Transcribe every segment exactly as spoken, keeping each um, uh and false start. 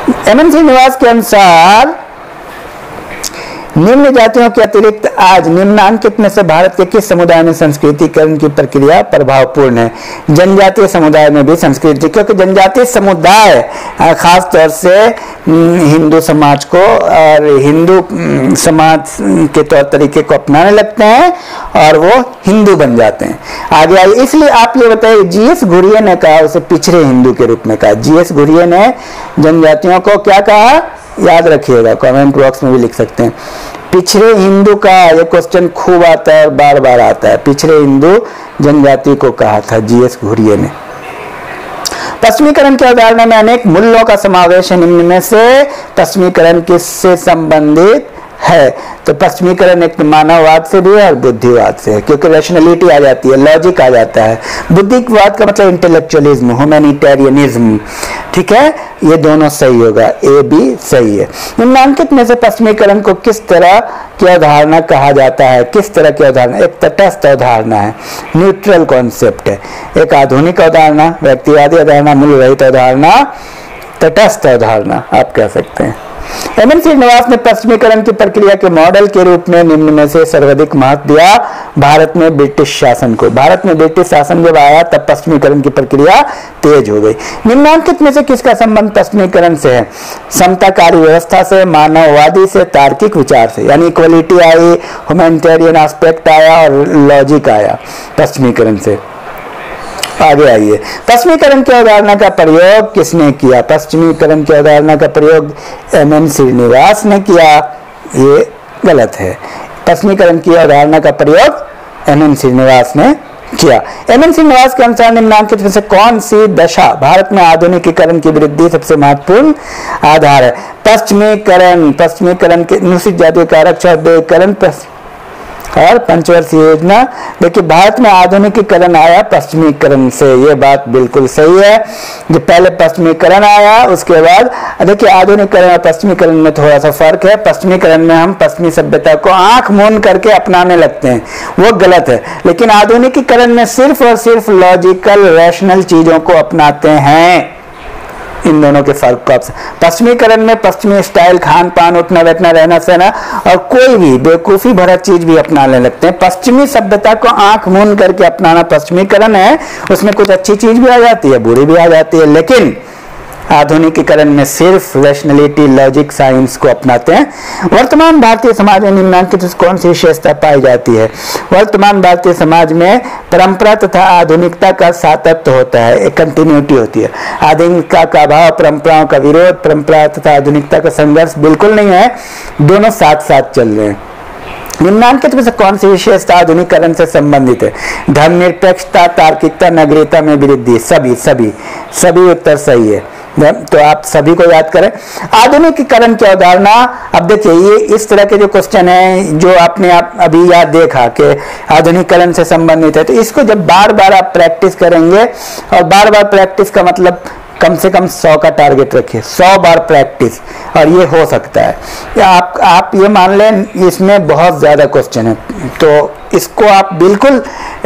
M N Srinivas के अनुसार निम्न जातियों के अतिरिक्त आज निम्नांकित में से भारत के किस समुदाय में संस्कृतिकरण की प्रक्रिया प्रभावपूर्ण है? जनजातीय समुदाय में भी संस्कृति, क्योंकि जनजातीय समुदाय खास तौर से हिंदू समाज को और हिंदू समाज के तौर तरीके को अपनाने लगते हैं और वो हिंदू बन जाते हैं। आगे आइए, इसलिए आप ये बताइए, जीएस घुरिये ने कहा, उसे पिछड़े हिंदू के रूप में कहा। जीएस घुरिये ने जनजातियों को क्या कहा, याद रखिएगा, कमेंट बॉक्स में भी लिख सकते हैं। पिछड़े हिंदू का ये क्वेश्चन खूब आता है और बार बार आता है। पिछड़े हिंदू जनजाति को कहा था जीएस घुरिये ने। पश्चिमीकरण की अवधारणा में अनेक मूल्यों का समावेश है, निम्न में से पश्चिमीकरण किससे संबंधित है? तो पश्चिमीकरण एक मानववाद से भी है और बुद्धिवाद से है, क्योंकि रैशनैलिटी आ जाती है, लॉजिक आ जाता है। बुद्धिवाद का मतलब इंटेलेक्चुअलिज्म, ह्यूमैनिटेरियनिज्म, ठीक है, ये दोनों सही होगा, ए बी सही है। निम्नांकित में से पश्चिमीकरण को किस तरह की अवधारणा कहा जाता है? किस तरह की अवधारणा? एक तटस्थ अवधारणा है, न्यूट्रल कॉन्सेप्ट है। एक आधुनिक अवधारणा, व्यक्तिवादी अवधारणा, मूल्य रहित अवधारणा, तटस्थ अवधारणा आप कह सकते हैं। एम एन श्रीनिवास ने पश्चिमीकरण की प्रक्रिया के मॉडल के रूप में निम्न में से सर्वाधिक महत्व दिया भारत में ब्रिटिश शासन को। भारत में ब्रिटिश शासन जब आया तब पश्चिमीकरण की प्रक्रिया तेज हो गई। निम्नांकित में से किसका संबंध पश्चिमीकरण से है? समताकारी व्यवस्था से, मानववादी से, तार्किक विचार से, यानी इक्वलिटी आई, ह्यूमैनिटेरियन एस्पेक्ट आया और लॉजिक आया पश्चिमीकरण से। आगे आइए, पश्चिमीकरण की अवधारणा का प्रयोग किसने किया? पश्चिमीकरण की अवधारणा का प्रयोग एम एन श्रीनिवास ने किया, ये गलत है। पश्चिमीकरण की अवधारणा का प्रयोग एम एन श्रीनिवास ने किया। एम एन श्रीनिवास के अनुसार निम्नांकित में से कौन सी दशा भारत में आधुनिकीकरण की वृद्धि सबसे महत्वपूर्ण आधार है? पश्चिमीकरण, पश्चिमीकरण के अनुसूचित जातियों का आरक्षण और पंचवर्षीय योजना। देखिए, भारत में आधुनिकीकरण आया पश्चिमीकरण से, ये बात बिल्कुल सही है। जो पहले पश्चिमीकरण आया, उसके बाद देखिए आधुनिकीकरण और पश्चिमीकरण में थोड़ा सा फर्क है। पश्चिमीकरण में हम पश्चिमी सभ्यता को आंख मूंद करके अपनाने लगते हैं, वो गलत है। लेकिन आधुनिकीकरण में सिर्फ और सिर्फ लॉजिकल रैशनल चीजों को अपनाते हैं। इन दोनों के फर्क का पश्चिमीकरण में पश्चिमी स्टाइल, खान पान, उठना बैठना, रहना सहना और कोई भी बेवकूफी भरा चीज भी अपनाने लगते हैं। पश्चिमी सभ्यता को आंख मूंद करके अपनाना पश्चिमीकरण है। उसमें कुछ अच्छी चीज भी आ जाती है, बुरी भी आ जाती है, लेकिन आधुनिकीकरण में सिर्फ रैशनैलिटी, लॉजिक, साइंस को अपनाते हैं। वर्तमान भारतीय समाज में निम्नांकित कौन सी विशेषता पाई जाती है? वर्तमान भारतीय समाज में परंपरा तथा आधुनिकता का सातत्य होता है, एक कंटिन्यूटी होती है। आधुनिकता का अभाव, परंपराओं का विरोध, परंपरा तथा आधुनिकता का संघर्ष बिल्कुल नहीं है, दोनों साथ साथ चल रहे हैं। निम्नांकित में से कौन सी विशेषता आधुनिकीकरण से संबंधित है? धर्मनिरपेक्षता, तार्किकता, नगरीयता में वृद्धि। सभी सभी सभी उत्तर सही है, तो आप सभी को याद करें। आधुनिकीकरण की अवधारणा, अब देखिए ये इस तरह के जो क्वेश्चन है जो आपने आप अभी याद देखा कि आधुनिकीकरण से संबंधित है, तो इसको जब बार बार आप प्रैक्टिस करेंगे, और बार बार प्रैक्टिस का मतलब कम से कम सौ का टारगेट रखिए, सौ बार प्रैक्टिस, और ये हो सकता है। या आप आप ये मान लें इसमें बहुत ज़्यादा क्वेश्चन है, तो इसको आप बिल्कुल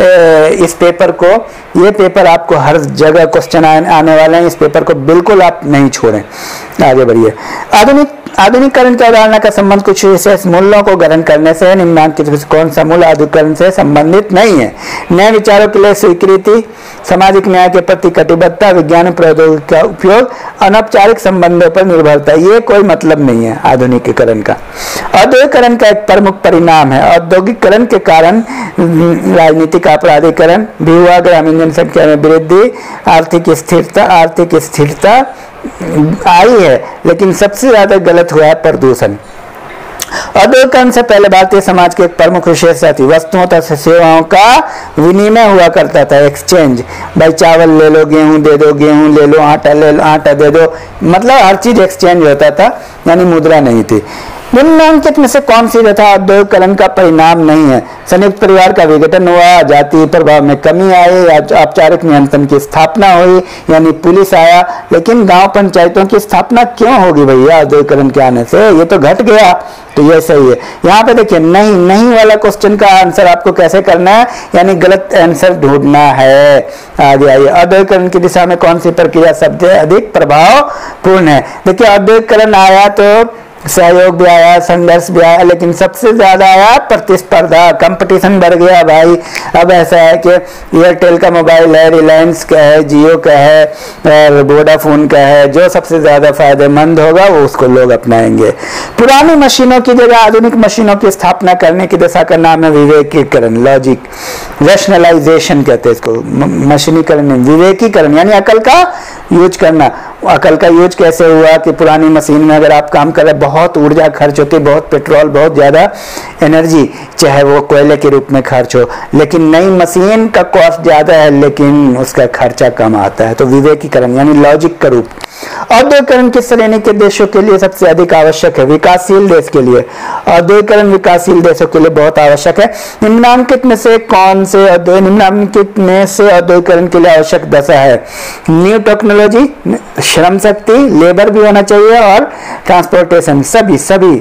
इस पेपर को, ये पेपर आपको हर जगह क्वेश्चन आने वाले हैं, इस पेपर को बिल्कुल आप नहीं छोड़ें। आगे बढ़िए। आधुनिक आधुनिकीकरण की अवधारणा का संबंध कुछ विशेष मूल्यों को ग्रहण करने से है। निम्नांकित में कौन सा मूल्य आधुनिकीकरण से संबंधित नहीं है? नए विचारों के लिए स्वीकृति, सामाजिक न्याय के प्रति कटिबद्धता, विज्ञान प्रौद्योगिकी का उपयोग, अनौपचारिक संबंधों पर निर्भरता। ये कोई मतलब नहीं है आधुनिकीकरण का। औद्योगिकरण का एक प्रमुख परिणाम है। औद्योगिकरण के कारण राजनीतिक अपराधीकरण भी हुआ, ग्रामीण जनसंख्या में वृद्धि, आर्थिक स्थिरता आर्थिक स्थिरता आई है, लेकिन सबसे ज्यादा गलत हुआ है प्रदूषण। औद्योगिकरण से पहले भारतीय समाज की एक प्रमुख विशेषता थी, वस्तुओं तथा सेवाओं का विनिमय हुआ करता था, एक्सचेंज। भाई चावल ले लो, गेहूं दे दो, गेहूं ले लो, आटा ले लो, आटा दे दो, मतलब हर चीज एक्सचेंज होता था, यानी मुद्रा नहीं थी। निम्नलिखित में से कौन सी प्रथा औद्योगिकरण का परिणाम नहीं है? संयुक्त परिवार का विघटन हुआ, जातीय प्रभाव में कमी आई, औपचारिक नियंत्रण की स्थापना हुई यानी पुलिस आया। लेकिन गांव पंचायतों की स्थापना क्यों होगी भैया औद्योगिकरण के आने से? ये तो घट गया, तो ये सही है। यहाँ पे देखिए नहीं नहीं वाला क्वेश्चन का आंसर आपको कैसे करना है, यानी गलत आंसर ढूंढना है। आगे आइए, औद्योगिकरण की दिशा में कौन सी प्रक्रिया सबसे अधिक प्रभावपूर्ण है? देखिए औद्योगिकरण आया तो सहयोग भी आया, संघर्ष भी आया, लेकिन सबसे ज्यादा आया प्रतिस्पर्धा, कंपटीशन बढ़ गया भाई। अब ऐसा है कि एयरटेल का मोबाइल है, रिलायंस का है, जियो का है और वोडाफोन का है, जो सबसे ज्यादा फायदेमंद होगा वो उसको लोग अपनाएंगे। पुरानी मशीनों की जगह आधुनिक मशीनों की स्थापना करने की दिशा का नाम है विवेकीकरण, लॉजिक, रैशनलाइजेशन कहते हैं इसको, मशीनीकरण, विवेकीकरण यानी अकल का यूज करना। अकल का यूज कैसे हुआ कि पुरानी मशीन में अगर आप काम कर रहे, बहुत ऊर्जा खर्च होती, बहुत पेट्रोल, बहुत ज्यादा एनर्जी, चाहे वो कोयले के रूप में खर्च हो, लेकिन नई मशीन का कॉस्ट ज्यादा है लेकिन उसका खर्चा कम आता है। तो विवेकीकरण यानी लॉजिक का रूप। औद्योगिकरण किस श्रेणी के देशों के लिए सबसे अधिक आवश्यक है? विकासशील देश के लिए। औद्योगिकरण विकासशील देशों के लिए बहुत आवश्यक है। निम्नलिखित में से कौन से निम्नलिखित में से औद्योगिकरण के लिए आवश्यक दशा है? New technology, Shram Shakti, labour भी होना चाहिए और ट्रांसपोर्टेशन, सभी सभी।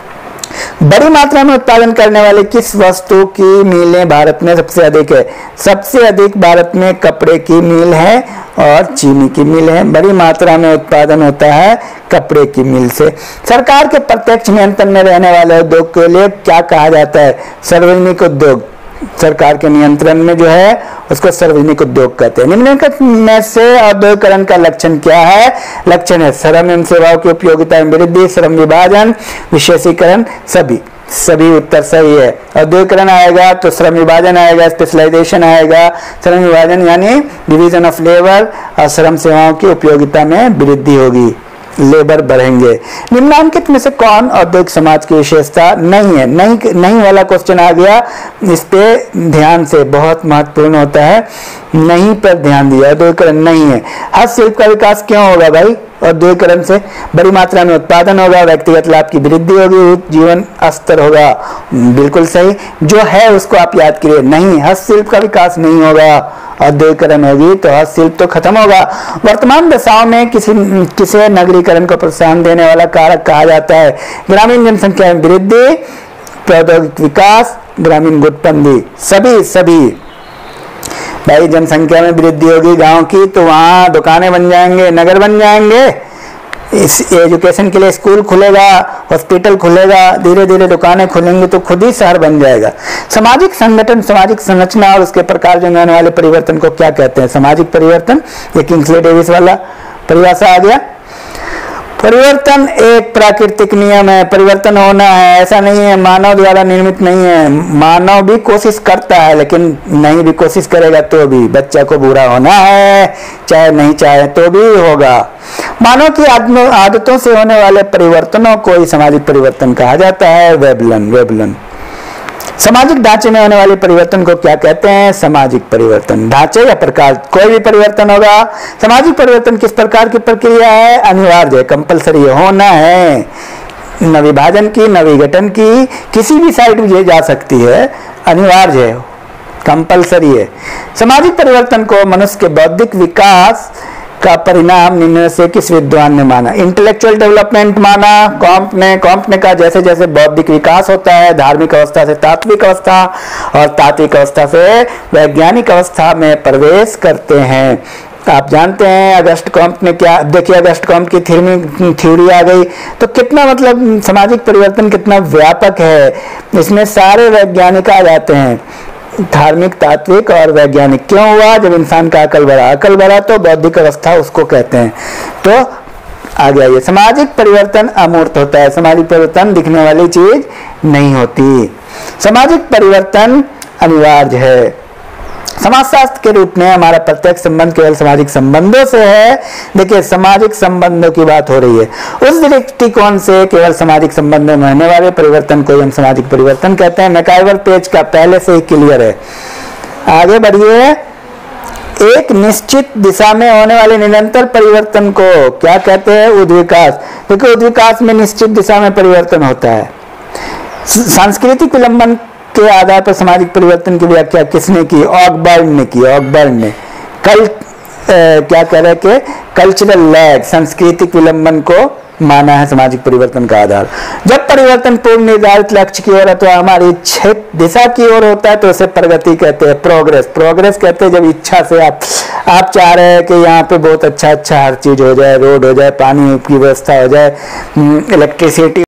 बड़ी मात्रा में उत्पादन करने वाले किस वस्तु की मिलें भारत में सबसे अधिक है? सबसे अधिक भारत में कपड़े की मिल है और चीनी की मिल है। बड़ी मात्रा में उत्पादन होता है कपड़े की मिल से। सरकार के प्रत्यक्ष नियंत्रण में रहने वाले उद्योग के लिए क्या कहा जाता है? सार्वजनिक उद्योग। सरकार के नियंत्रण में जो है उसको सार्वजनिक उद्योग कहते हैं। निम्नलिखित में से औद्योगिकरण का लक्षण क्या है? लक्षण है श्रम एवं सेवाओं की उपयोगिता में वृद्धि, श्रम विभाजन, विशेषीकरण, सभी सभी उत्तर सही है। औद्योगिकरण आएगा तो श्रम विभाजन आएगा, स्पेशलाइजेशन आएगा। श्रम विभाजन यानी डिवीजन ऑफ लेबर और श्रम सेवाओं की उपयोगिता में वृद्धि होगी, लेबर बढ़ेंगे। निम्नलिखित में से कौन औद्योगिक समाज की विशेषता नहीं है? नहीं नहीं वाला क्वेश्चन आ गया, इस पे ध्यान से, बहुत महत्वपूर्ण होता है, नहीं पर ध्यान दिया। औद्योगिकरण नहीं है। हस्तशिल्प का विकास क्यों होगा भाई? औद्योगिकरण से बड़ी मात्रा में उत्पादन होगा, व्यक्तिगत लाभ की वृद्धि होगी, जीवन स्तर होगा। बिल्कुल सही, जो है उसको आप याद करिए। नहीं, हस्तशिल्प का विकास नहीं होगा, औद्योगिकरण होगी तो हस्तशिल्प तो खत्म होगा। वर्तमान दशाओं में किसी किसे नगरीकरण को प्रोत्साहन देने वाला कारक कहा जाता है? ग्रामीण जनसंख्या में वृद्धि, प्रौद्योगिक विकास, ग्रामीण गुटबंदी, सभी सभी। भाई जनसंख्या में वृद्धि होगी गांव की तो वहां दुकानें बन जाएंगे, नगर बन जाएंगे, इस एजुकेशन के लिए स्कूल खुलेगा, हॉस्पिटल खुलेगा, धीरे धीरे दुकानें खुलेंगी तो खुद ही शहर बन जाएगा। सामाजिक संगठन, सामाजिक संरचना और उसके प्रकार में आने वाले परिवर्तन को क्या कहते हैं? सामाजिक परिवर्तन। ये किंग्सले डेविस वाला परिभाषा आ गया। परिवर्तन एक प्राकृतिक नियम है, परिवर्तन होना है, ऐसा नहीं है मानव द्वारा निर्मित नहीं है। मानव भी कोशिश करता है लेकिन नहीं भी कोशिश करेगा तो भी बच्चा को बुरा होना है, चाहे नहीं चाहे तो भी होगा। मानव की आदतों से होने वाले परिवर्तनों को ही सामाजिक परिवर्तन कहा जाता है। वेबलन वेबलन सामाजिक ढांचे में होने वाले परिवर्तन को क्या कहते हैं? सामाजिक परिवर्तन। ढांचे या प्रकार, कोई भी परिवर्तन होगा। सामाजिक परिवर्तन किस प्रकार की प्रक्रिया है? अनिवार्य है, कंपलसरी होना है। न विभाजन की, न विघटन की, किसी भी साइड में जा सकती है, अनिवार्य है, कंपलसरी है। सामाजिक परिवर्तन को मनुष्य के बौद्धिक विकास का परिणाम निम्न से किस विद्वान ने माना? इंटेलेक्चुअल डेवलपमेंट माना कॉम्ट ने। कॉम्ट ने कहा जैसे जैसे बौद्धिक विकास होता है, धार्मिक अवस्था से तात्विक अवस्था और तात्विक अवस्था से वैज्ञानिक अवस्था में प्रवेश करते हैं। आप जानते हैं अगस्ट कॉम्ट ने क्या, देखिए अगस्ट कॉम्ट की थ्योरी थ्योरी आ गई तो कितना मतलब सामाजिक परिवर्तन कितना व्यापक है, इसमें सारे वैज्ञानिक आ जाते हैं, धार्मिक, तात्विक और वैज्ञानिक। क्यों हुआ? जब इंसान का अकल बढ़ा, अकल बढ़ा तो बौद्धिक अवस्था उसको कहते हैं। तो आ गया ये सामाजिक परिवर्तन अमूर्त होता है, सामाजिक परिवर्तन दिखने वाली चीज नहीं होती। सामाजिक परिवर्तन अनिवार्य है। समाजशास्त्र के रूप में हमारा प्रत्यक्ष संबंध केवल सामाजिक संबंधों से है। देखिए सामाजिक संबंधों की बात हो रही है, उस दृष्टिकोण से केवल सामाजिक संबंधों में होने वाले परिवर्तन को हम सामाजिक परिवर्तन कहते हैं। मैकाइवर पेज का पहले से ही क्लियर है, आगे बढ़िए। एक निश्चित दिशा में होने वाले निरंतर परिवर्तन को क्या कहते हैं? उद्विकास। देखिए उद्विकास में निश्चित दिशा में परिवर्तन होता है। सांस्कृतिक विलंबन के आधार पर सामाजिक परिवर्तन की व्याख्या किसने की? ऑकबर्न ने की। ऑकबर्न ने कल क्या कह रहे कि कल्चरल लैग, सांस्कृतिक विलंबन को माना है सामाजिक परिवर्तन का आधार। जब परिवर्तन पूर्ण निर्धारित लक्ष्य की ओर अथवा हमारी इच्छित दिशा की ओर होता है तो उसे प्रगति कहते हैं, प्रोग्रेस। प्रोग्रेस कहते हैं जब इच्छा से आप आप चाह रहे हैं कि यहाँ पे बहुत अच्छा अच्छा हर चीज हो जाए, रोड हो जाए, पानी की व्यवस्था हो जाए, इलेक्ट्रिसिटी